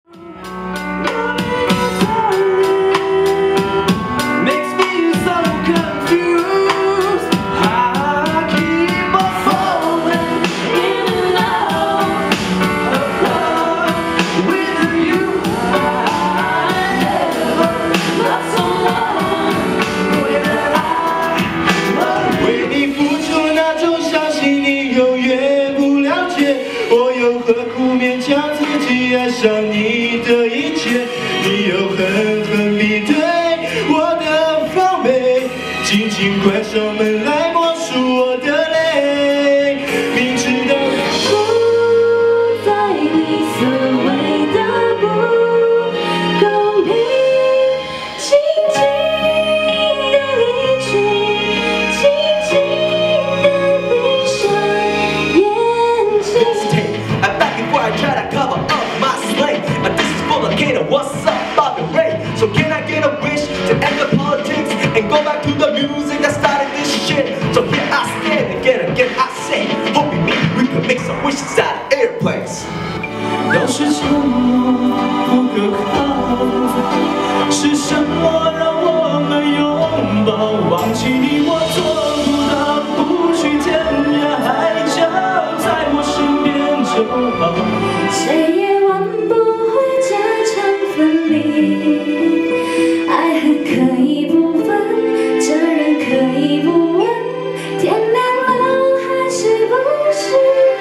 上你的一切，你又狠狠地对我的防备，紧紧关上门来默数我的泪，明知道不在你所谓的不公平，轻轻的离去，轻轻的闭上眼睛。 I'm back before I try to cover up my slate. This is full of Kato, what's up, Bobby Ray? So can I get a wish to end the politics and go back to the music that started this shit? So here I stand again I say, hope you meet, we can make some wishes out of airplanes. 要是沉默不可靠，是什么让我们拥抱？忘记你我做不到，不去天涯海角，在我身边就好。 谁也挽不回这场分离，爱恨可以不分，这人可以不问，天亮了还是不是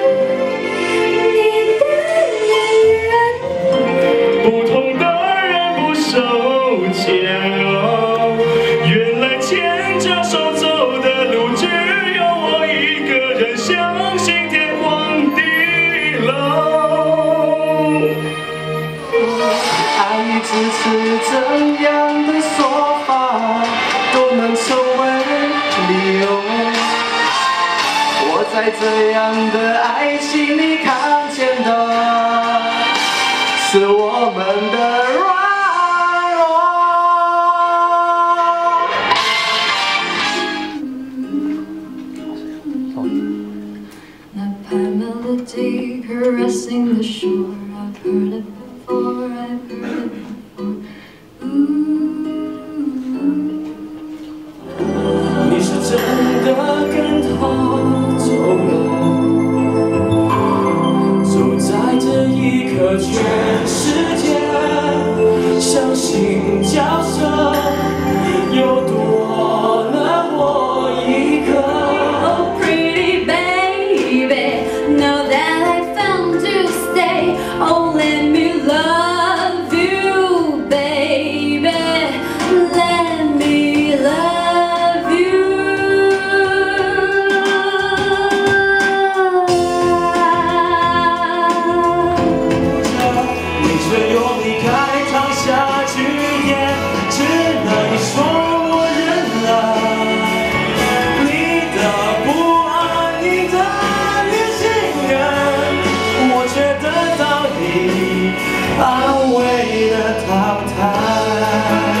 你的女人？ 不同的人不手牵哦，原来牵着手走的路只有我一个人，相信天荒地老。爱与支持怎样的说法都能成为理由，我在这样的爱情里看见的是我们的软弱。 That pine melody caressing the shore, I've heard it before, I've heard it before. Ooh. 你是真的跟他走了，走在这一刻，全世界相信角色又多了我一个。 Oh, pretty baby, know that I found to stay. Oh, let me love you, baby. Let me love you. 你却用离开烫下句点，只能说我认了。你的不安，你的年轻人，我却得到你安慰的淘汰。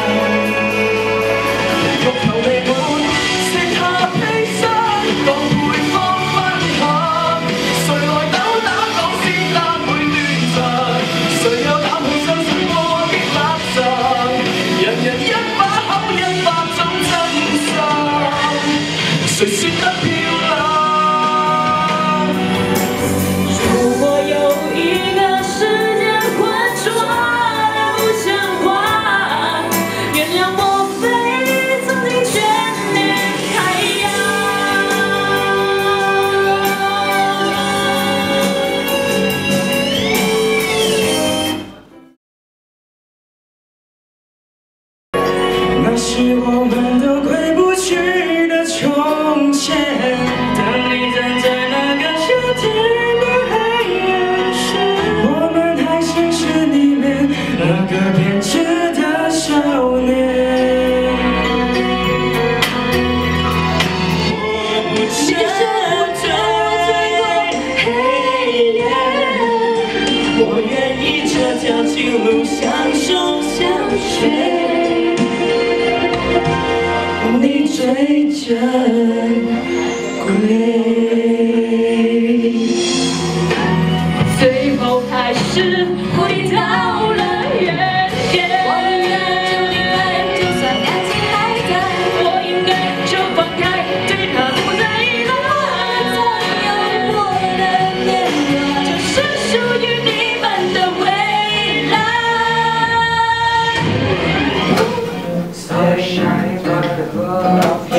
用口泪吻，剩下悲傷，當會放分開。誰來斗膽講先單會斷腸？誰有膽去相信我的垃圾？人人一把口一百種真相，誰說得漂亮？ 如果有一個時間換轉不像話，原諒我非曾經眷戀海洋。 那是我們都回不去的從前。當你站在那個夏天的黑夜時，我們還像是裡面那個偏執的少年。我不知黑夜，我願意這條情路相守相隨。 你最珍贵。 最后还是回到了。 shining bright above.